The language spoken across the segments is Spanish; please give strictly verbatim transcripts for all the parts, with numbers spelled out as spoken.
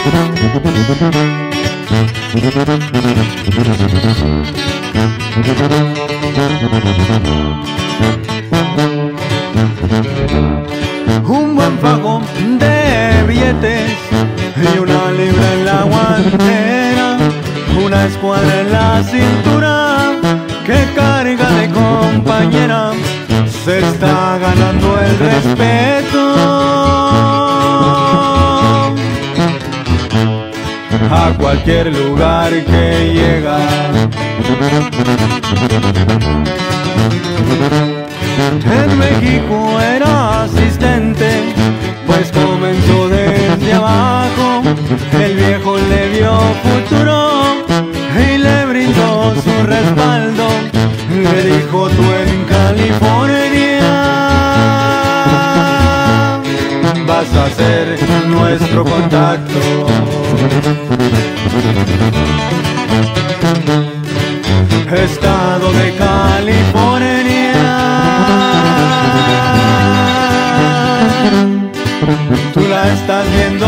Un buen fajo de billetes y una libra en la guantera, una escuadra en la cintura que carga de compañera, se está ganando el respeto. A cualquier lugar que llega, en México era asistente, pues comenzó desde abajo. El viejo le vio futuro y le brindó su respaldo. Le dijo: tú en California vas a ser nuestro contacto. Estado de California, tú la estás viendo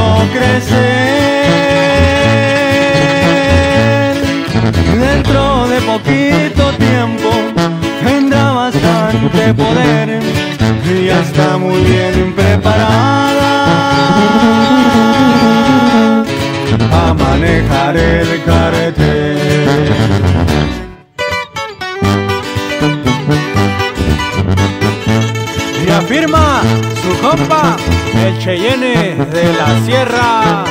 crecer. Dentro de poquito tiempo tendrá bastante poder y ya está muy bien preparada a manejar el cartel. Y afirma su compa, el Cheyenne de la Sierra.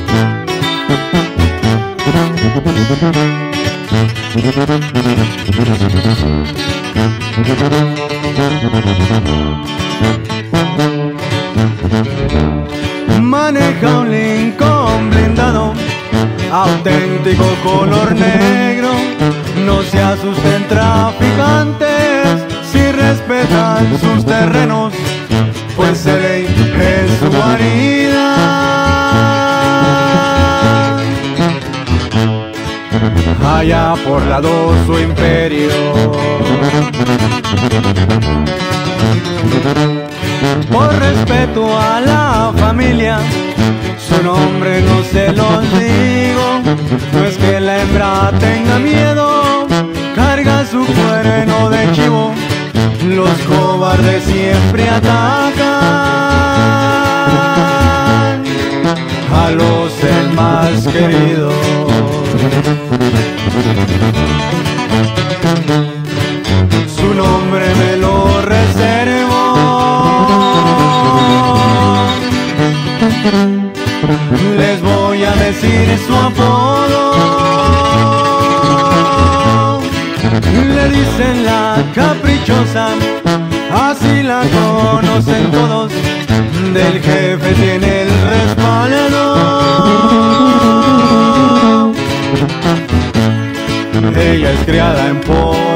Maneja un Lincoln blindado, auténtico color negro. No se asusten traficantes si respetan sus terrenos, pues el ley es su guarida. Allá por la dos su imperio. Por respeto a la familia, su nombre no se los digo. No es que la hembra tenga miedo, carga su cuerno de chivo. Los cobardes siempre atacan a los el más queridos. Su nombre me lo reservo. Les voy a decir su apodo. Le dicen la caprichosa, así la conocen todos. Del jefe tiene el respaldo. Ella es criada en pollo.